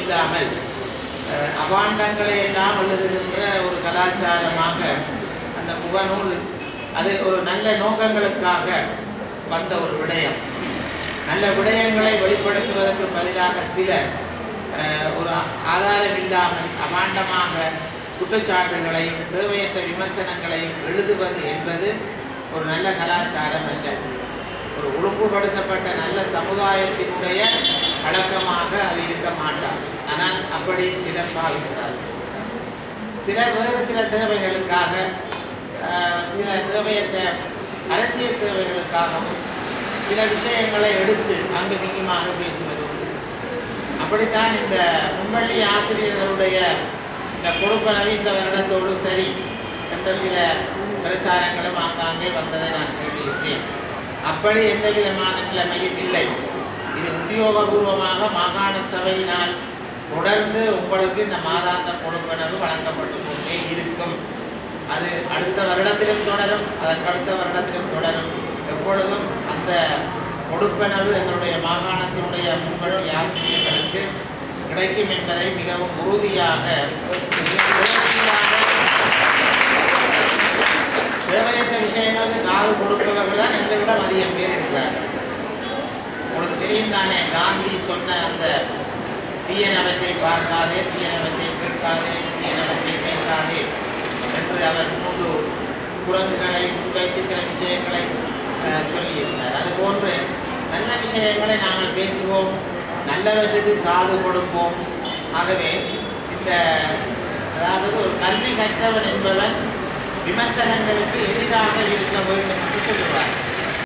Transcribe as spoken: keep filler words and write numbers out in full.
இல்லாமல் அபாண்டங்களை எல்லாம் எழுதுகின்ற ஒரு கலாச்சாரமாக அந்த முகநூல் அது ஒரு நல்ல நோக்கங்களுக்காக வந்த ஒரு விடயம். நல்ல விடயங்களை வெளிப்படுத்துவதற்கு பதிலாக சில ஒரு ஆதாரம் இல்லாமல் அபாண்டமாக குற்றச்சாட்டுகளையும் தேவையற்ற விமர்சனங்களையும் எழுதுவது என்பது ஒரு நல்ல கலாச்சாரம் அல்ல. ஒரு ஒழுங்குபடுத்தப்பட்ட நல்ல சமுதாயத்தினுடைய அடக்கமாக அது இருக்க மாட்டார். ஆனால் அப்படி சிலர் பாவிக்கிறார்கள். சிலர் வேறு சில தேவைகளுக்காக சில தேவையற்ற அரசியல் தேவைகளுக்காகவும் சில விஷயங்களை எடுத்து அங்கு நிச்சயமாக பேசுவது உண்டு. அப்படித்தான் இந்த முன்பள்ளி ஆசிரியர்களுடைய இந்த கொடுப்பனவு இந்த வருடத்தோடு சரி என்ற சில பிரச்சாரங்களும் ஆங்காங்கே வந்ததை நான் கேட்டிருக்கிறேன். அப்படி எந்த விதமான நிலைமையும் இல்லை. இது உத்தியோகபூர்வமாக மாகாண சபையினால் தொடர்ந்து உங்களுக்கு இந்த மாதாந்த கொடுப்பனவு வழங்கப்பட்டு கொண்டே இருக்கும். அது அடுத்த வருடத்திலும் தொடரும், அதற்கு அடுத்த வருடத்திலும் தொடரும். எப்பொழுதும் அந்த கொடுப்பனவு எங்களுடைய மாகாணத்தினுடைய முன்பள்ளி ஆசிரியர்களுக்கு கிடைக்கும் என்பதை மிகவும் உறுதியாக தேவையற்ற விஷயங்களுக்கு காது கொடுப்பவர்கள் தான் எங்களை விட அதிகம் பேர் இருக்கிறார்கள். உங்களுக்கு தெரியும் தானே, காந்தி சொன்ன அந்த தீயனவற்றை பார்க்காதே, தீயனவற்றை கேட்காதே, தீயனவற்றை பேசாதே என்று அவர் மூன்று குரங்குகளை முன்வைத்து சில விஷயங்களை சொல்லியிருந்தார். அதுபோன்று நல்ல விஷயங்களை நாங்கள் பேசுவோம், நல்லவற்றுக்கு காது கொடுப்போம். ஆகவே இந்த அதாவது ஒரு கல்வி கற்றவன் என்பவன் விமர்சனங்களுக்கு எதிராக இருக்க வேண்டும் என்று சொல்லுவார்.